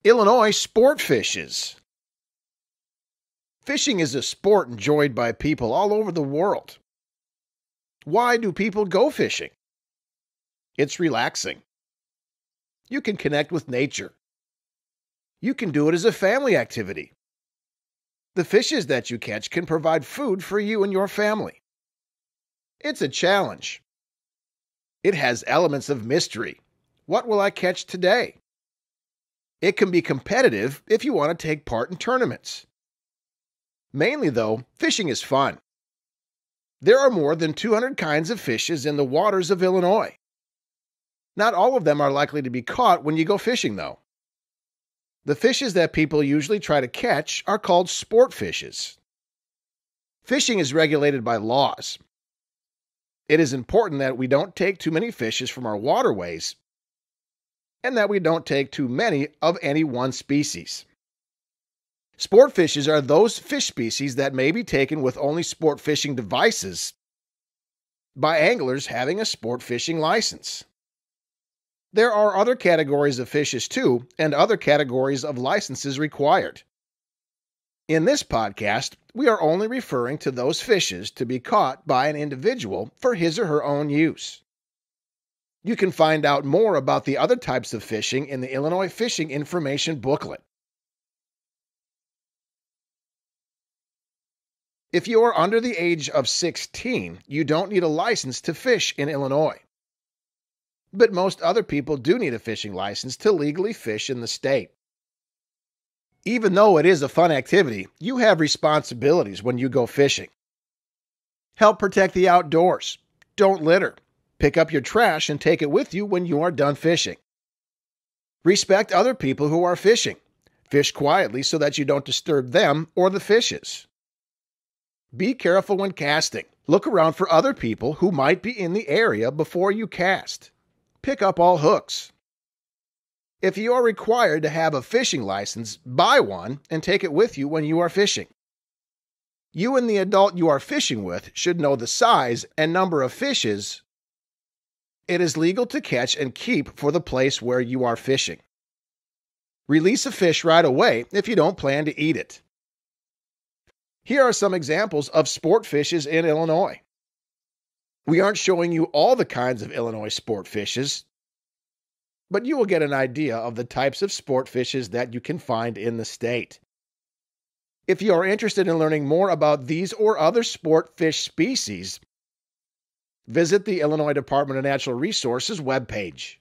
Illinois sport fishes. Fishing is a sport enjoyed by people all over the world. Why do people go fishing? It's relaxing. You can connect with nature. You can do it as a family activity. The fishes that you catch can provide food for you and your family. It's a challenge. It has elements of mystery. What will I catch today? It can be competitive if you want to take part in tournaments. Mainly, though, fishing is fun. There are more than 200 kinds of fishes in the waters of Illinois. Not all of them are likely to be caught when you go fishing, though. The fishes that people usually try to catch are called sport fishes. Fishing is regulated by laws. It is important that we don't take too many fishes from our waterways and that we don't take too many of any one species. Sport fishes are those fish species that may be taken with only sport fishing devices by anglers having a sport fishing license. There are other categories of fishes too, and other categories of licenses required. In this podcast, we are only referring to those fishes to be caught by an individual for his or her own use. You can find out more about the other types of fishing in the Illinois Fishing Information Booklet. If you are under the age of 16, you don't need a license to fish in Illinois. But most other people do need a fishing license to legally fish in the state. Even though it is a fun activity, you have responsibilities when you go fishing. Help protect the outdoors. Don't litter. Pick up your trash and take it with you when you are done fishing. Respect other people who are fishing. Fish quietly so that you don't disturb them or the fishes. Be careful when casting. Look around for other people who might be in the area before you cast. Pick up all hooks. If you are required to have a fishing license, buy one and take it with you when you are fishing. You and the adult you are fishing with should know the size and number of fishes it is legal to catch and keep for the place where you are fishing. Release a fish right away if you don't plan to eat it. Here are some examples of sport fishes in Illinois. We aren't showing you all the kinds of Illinois sport fishes, but you will get an idea of the types of sport fishes that you can find in the state. If you are interested in learning more about these or other sport fish species, visit the Illinois Department of Natural Resources webpage.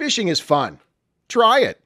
Fishing is fun. Try it.